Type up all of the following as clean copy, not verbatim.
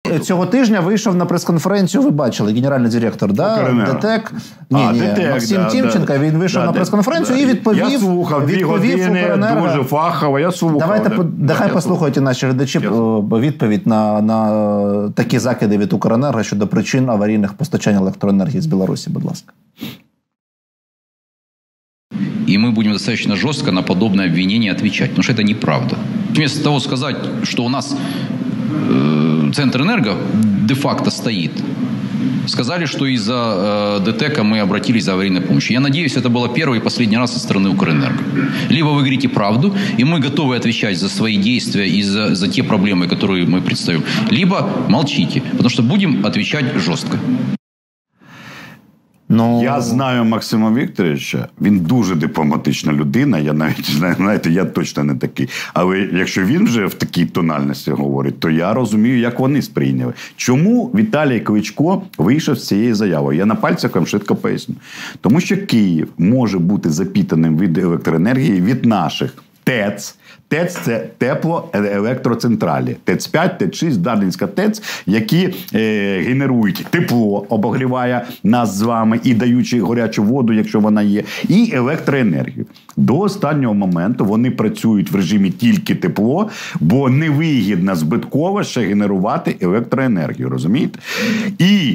цього тижня вийшов на прес-конференцію, ви бачили, генеральний директор, ДТЕК. Максим Тимченко, він вийшов на прес-конференцію і відповів. Я слухав 2 години, дуже фахово, я слухав. Нехай послухайте наші глядачі відповідь на такі закиди від Укренерго щодо причин аварійних постачань електроенергії з Білорусі, будь ласка. И мы будем достаточно жестко на подобное обвинение отвечать, потому что это неправда. Вместо того сказать, что у нас Центрэнерго де-факто стоит, сказали, что из-за ДТЭКа мы обратились за аварийной помощью. Я надеюсь, это было первый и последний раз со стороны Укрэнерго. Либо вы говорите правду, и мы готовы отвечать за свои действия и за те проблемы, которые мы представим, либо молчите, потому что будем отвечать жестко. Я знаю Максима Вікторовича, він дуже дипломатична людина, я навіть, знаєте, я точно не такий. Але якщо він вже в такій тональності говорить, то я розумію, як вони сприйняли. Чому Віталій Кличко вийшов з цією заявою? Я на пальцях вам швидко поясню. Тому що Київ може бути запітаним від електроенергії від наших ТЕЦ. ТЕЦ – це теплоелектроцентралі. ТЕЦ-5, ТЕЦ-6, Дарницька ТЕЦ, які генерують тепло, обогріває нас з вами і даючи гарячу воду, якщо вона є, і електроенергію. До останнього моменту вони працюють в режимі тільки тепло, бо невигідно збитково ще генерувати електроенергію, розумієте? І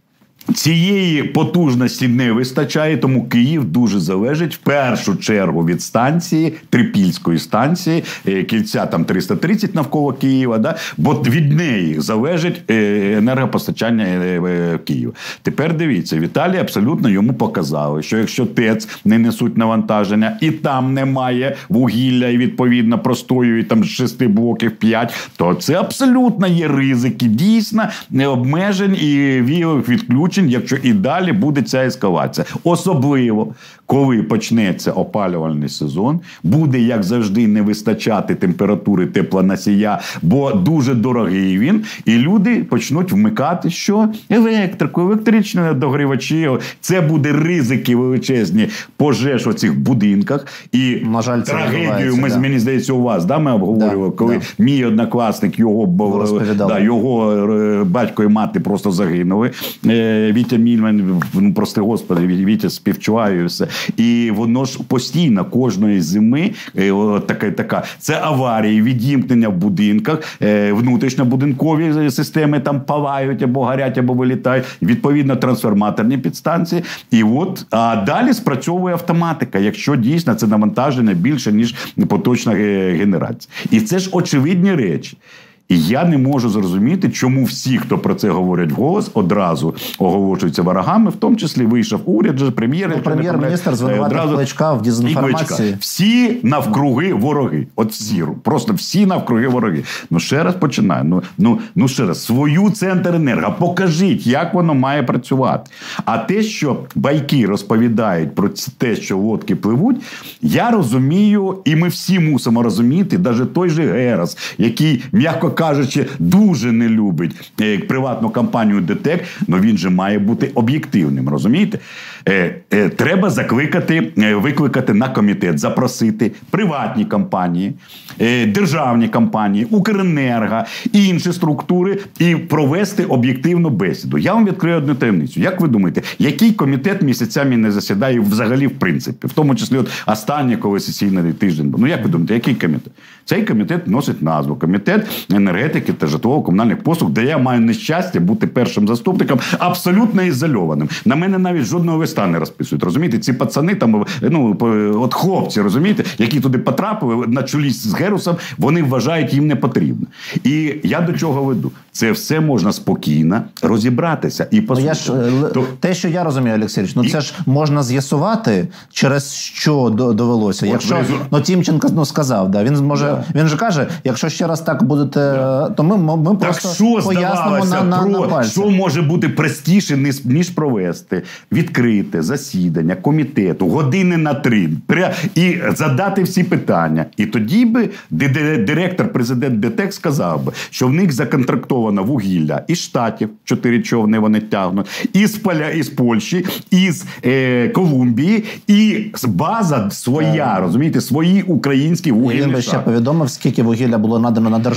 цієї потужності не вистачає, тому Київ дуже залежить в першу чергу від станції, Трипільської станції, кільця там 330 навколо Києва, да? Бо від неї залежить енергопостачання Києва. Тепер дивіться, Віталій абсолютно йому показали, що якщо ТЕЦ не несуть навантаження і там немає вугілля і відповідно простоюють там з 6 блоків 5, то це абсолютно є ризики, дійсно, обмежень і віялових відключень, якщо і далі буде ця ескалація. Особливо, коли почнеться опалювальний сезон, буде, як завжди, не вистачати температури теплоносія, бо дуже дорогий він, і люди почнуть вмикати, що? Електрику, електричні догрівачі. Це буде ризики величезні пожеж у цих будинках. І, на жаль, трагедію, мені здається, у вас, ми обговорювали, коли мій однокласник, його батько і мати просто загинули. Вітя Мільман, прости Господи, Вітя співчуваю і все. І воно ж постійно, кожної зими, така, це аварії, відімкнення в будинках, внутрішньобудинкові системи там палають, або горять, або вилітають, відповідно трансформаторні підстанції. І от, а далі спрацьовує автоматика, якщо дійсно це навантаження більше, ніж поточна генерація. І це ж очевидні речі. І я не можу зрозуміти, чому всі, хто про це говорять вголос, одразу оголошуються ворогами, в тому числі вийшов уряд, прем'єр-міністр звинуватив Кличка в дезінформації. Всі навкруги вороги. От всі, просто всі навкруги вороги. Ще раз починаю. Ще раз, свою Центренерго покажіть, як воно має працювати. А те, що байки розповідають про те, що лодки пливуть, я розумію, і ми всі мусимо розуміти, навіть той же Герас, який, м'яко кажучи, дуже не любить приватну компанію ДТЕК, але він же має бути об'єктивним, розумієте? Треба викликати на комітет, запросити приватні компанії, державні компанії, Укренерго і інші структури і провести об'єктивну бесіду. Я вам відкрию одну таємницю. Як ви думаєте, який комітет місяцями не засідає взагалі в принципі? В тому числі останній, коли сесійний тиждень був. Як ви думаєте, який комітет? Цей комітет носить назву Комітет енергетики та житлово-комунальних послуг, де я маю нещастя бути першим заступником, абсолютно ізольованим. На мене навіть жодного листа не розписують. Розумієте? Ці пацани там, от хлопці, розумієте, які туди потрапили на чолі з Герусом, вони вважають, їм не потрібно. І я до чого веду? Це все можна спокійно розібратися і послухати. Те, що я розумію, Олексійович, це ж можна з'ясувати, через що довелося. Якщо Тимченко сказав, він же каже, якщо ще раз так будете, то ми просто пояснимо на пальцях. Що може бути простіше, ніж провести відкрите засідання комітету години на 3 і задати всі питання. І тоді би директор-президент ДТЕК сказав би, що в них законтрактовано вугілля із Штатів, 4 човни вони тягнуть, із Польщі, із Колумбії, і база своя, розумієте, свої українські вугільні шахти. Він би ще повідомив, скільки вугілля було надано на державні ТЕЦ,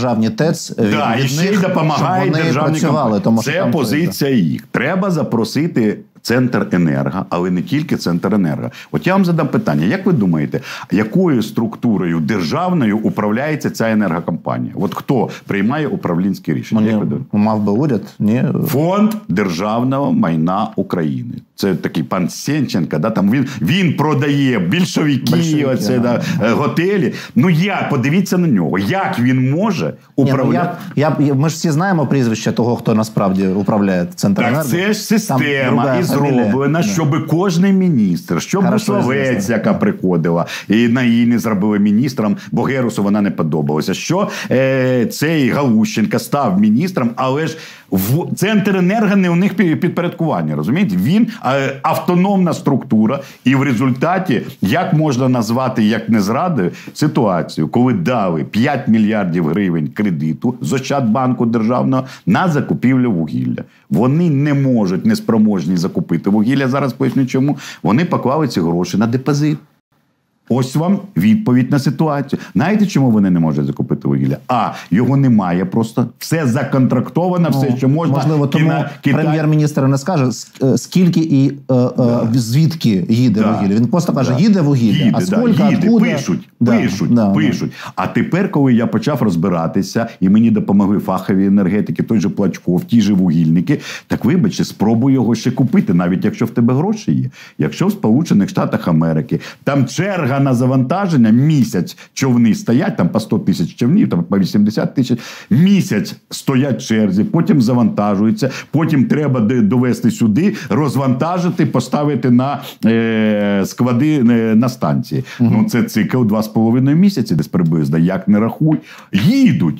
ТЕЦ і ще й допомагає державній компанії. Це позиція їх. Треба запросити Центренерго, але не тільки Центренерго. От я вам задам питання. Як ви думаєте, якою структурою державною управляється ця енергокомпанія? От хто приймає управлінські рішення? Мав би уряд? Ні. Фонд державного майна України. Це такий пан Сенченко, да, там він продає більшовики, готелі. Ну як? Подивіться на нього. Як він може управляти? Ми ж всі знаємо прізвище того, хто насправді управляє Центренерго. Так це ж система і зроблена, щоб кожний міністр, щоб Бусловець, яка приходила, і на її не зробили міністром, бо Герусу вона не подобалася, що цей Галущенко став міністром, але ж в Центренерго не у них підпорядкування, розумієте? Він автономна структура, і в результаті, як можна назвати, як не зрадою, ситуацію, коли дали 5 мільярдів гривень кредиту з Ощадбанку державного на закупівлю вугілля. Вони не можуть, неспроможні закупити вугілля, зараз поясню чому, вони поклали ці гроші на депозит. Ось вам відповідь на ситуацію. Знаєте, чому вони не можуть закупити вугілля? Його немає просто. Все законтрактовано, все, що можна. Можливо, тому прем'єр-міністр не скаже, скільки і звідки їде вугілля. Він просто каже, їде вугілля. А скільки, откуда? Пишуть. А тепер, коли я почав розбиратися, і мені допомогли фахові енергетики, той же Плачков, ті же вугільники, так вибачте, спробуй його ще купити, навіть якщо в тебе гроші є. Якщо в Сполучених Штатах Америки, там черга на завантаження, місяць човни стоять, там по 100 тисяч човнів, там по 80 тисяч, місяць стоять в черзі, потім завантажуються, потім треба довести сюди, розвантажити, поставити на склади на станції. Ну, це цикл 2,5 місяці, десь приблизно, як не рахуй, їдуть.